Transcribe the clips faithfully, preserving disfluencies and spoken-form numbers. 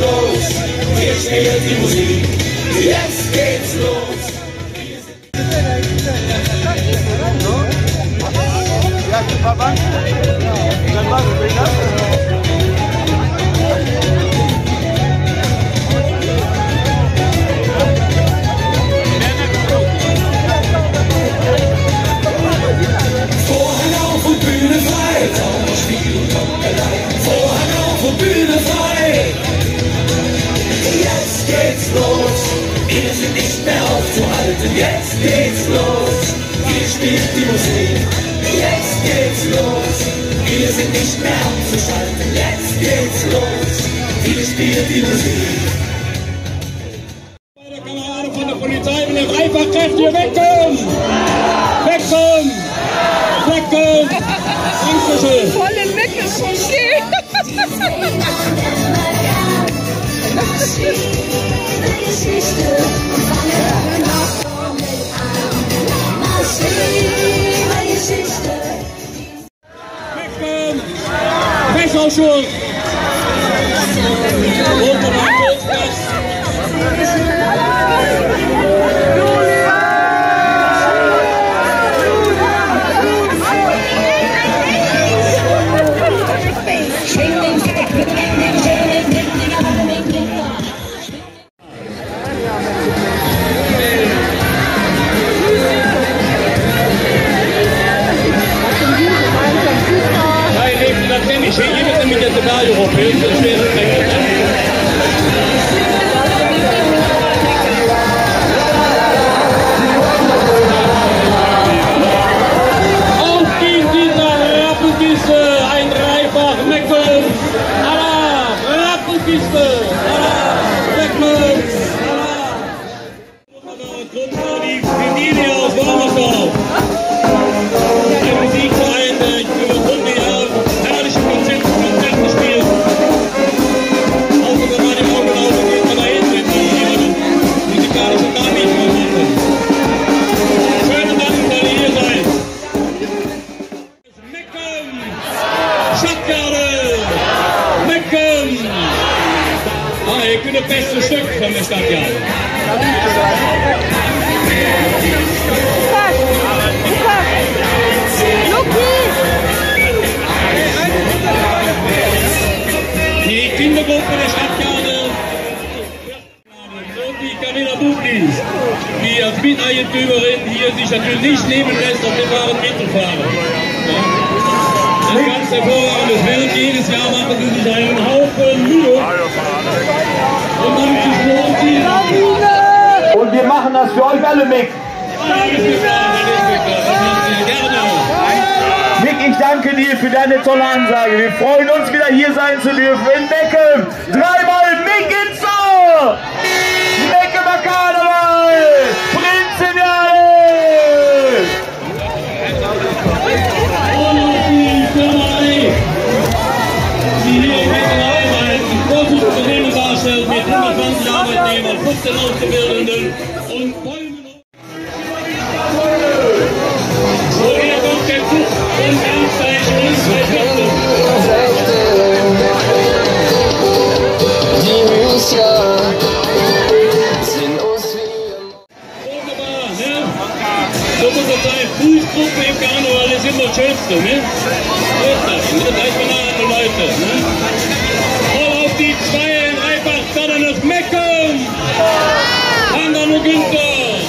los, hier spielt die Musik, jetzt geht's los. Ja, Papa. Dann war's später. Vorhang auf und Bühne frei, Trauerspiel und Trommelei. Vorhang auf und Bühne frei. Jetzt geht's los, wir sind nicht mehr aufzuhalten. Jetzt geht's los, hier spielt die Musik. Jetzt geht's los, wir sind nicht mehr abzuschalten. Jetzt geht's los, hier spielt die Musik. Bei der Kameraden von der Polizei will jetzt einfach kräftig wegkommen! Wegkommen! Wegkommen! Dankeschön! Voll im Weg ist schon schön! Wegkommen! Wegausschuss! Runter beim Golfplatz! Ich will jemanden mit der Szenario hochhören, das wäre schrecklich. Auf geht dieser Rappenkiste, ein Dreifach Mecklen. Allah, Rappenkiste, Allah, Mecklen, Allah. Wunderbar, die Familie aus Wormersdorf. Der Musikverein, der über hundert Jahre herrliche Konzerte gespielt. Auch wenn man im Auge laufen geht, man da hin, wenn die musikalische Darbietung machen. Schönen Dank, dass ihr hier seid. Mecken! Stadtgarde! Mecken! Ah, ihr könnt das beste Stück von der Stadtgarde. Die Kindergruppe der Stadtgarde und die Camilla Bublis, die als Miteigentümerin hier sich natürlich nicht nehmen lässt, auf den wahren mitzufahren. Ja. Ein ganz hervorragendes Werk, jedes Jahr machen sie sich einen Haufen Mühe. Und dann lohnt sie. Und wir machen das für euch alle, Mick. Mick, ich danke dir für deine tolle Ansage. Wir freuen uns, wieder hier sein zu dürfen in Meckem. Dreimal Mick ins Ohr! Meckemer Karneval! Prinzenjahre! Und die Firmerei, die hier in Meckenheim ein großes Unternehmen darstellt mit hundertzwanzig Arbeitnehmern, fünfzehn Auszubildenden und Bäumen. So, hier kommt der Zug und Ernstreich und zwei Köpfe. Wunderbar, ne? So muss es sein. Fußgruppe im Karneval ist immer das Schönste, ne? So ist das, ne? Da ist man nah an die Leute, ne? Voll auf die zwei, dreifach, dann das Mecken! Dann dann nur Günther!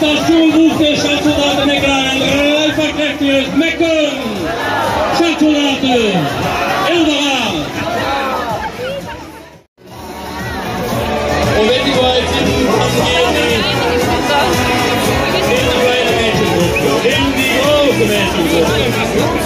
das Schulbuch der Stadtsoldaten Mecken an. Dreifachkräftiges Mecken. Stadtsoldaten. Ilderan. Und wenn die bereit sind, kommen wir in die kleine Mädchengruppe. In die große Mädchengruppe.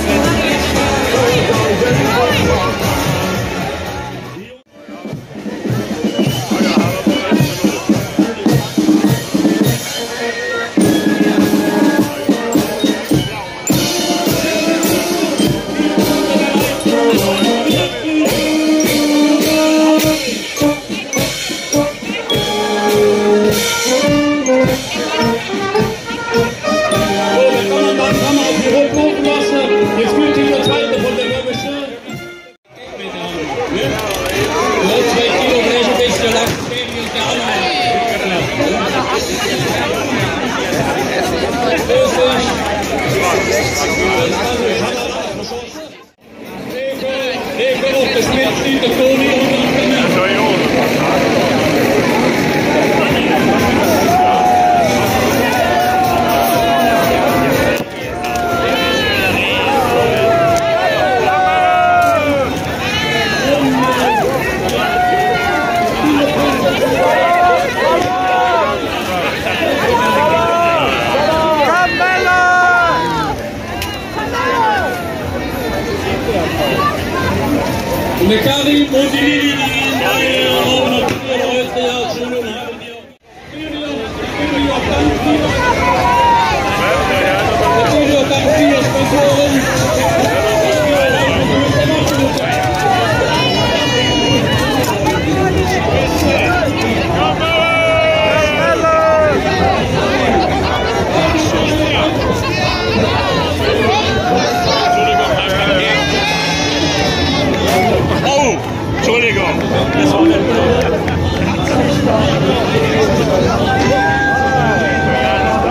Und der Karim und die Lili, die haben noch vier Leute als Schule und haben die auch ganz viel. Natürlich auch ganz viele Sponsoren. Entschuldigung, das war nicht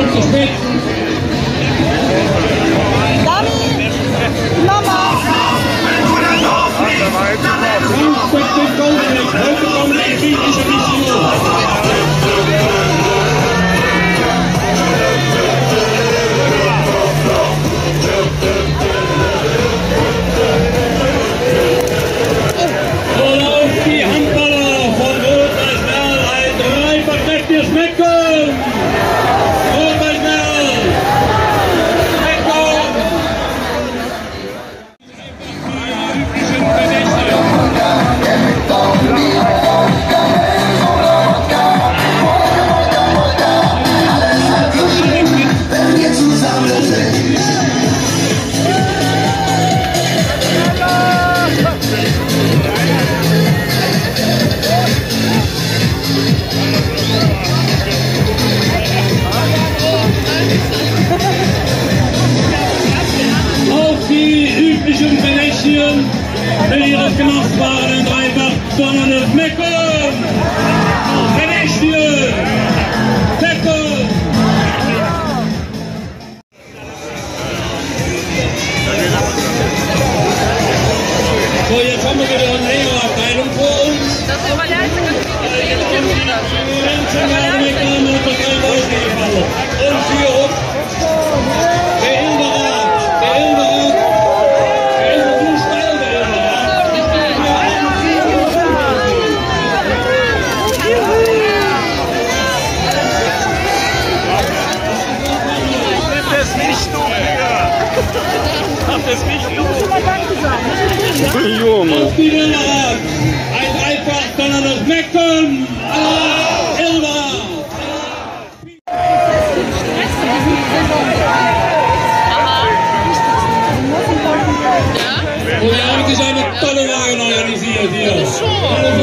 Minuten zu spät. Konstantin Goldrecht, heute kommt die griechische Mission. So laufen die Handballer von Rot-Weiß-Merl, ein dreifach mächtiges Meckern. Rot-Weiß-Merl, Meckern. Wenn ihr das gemacht waren, ein dreifach donnerndes Meckern! Venetien! Meckern! So, jetzt haben wir wieder eine längere Abteilung vor uns. Das ist aber der einzige Meckern und das Ausgefallen. Und hier hoch. Der Hilderat, der Hilderat. Das nicht du. Auf die Hilderat! Ein dreifach donnerndes Meckern! Allah! Hilderat! Und wir haben sich eine tolle Wagen organisiert hier.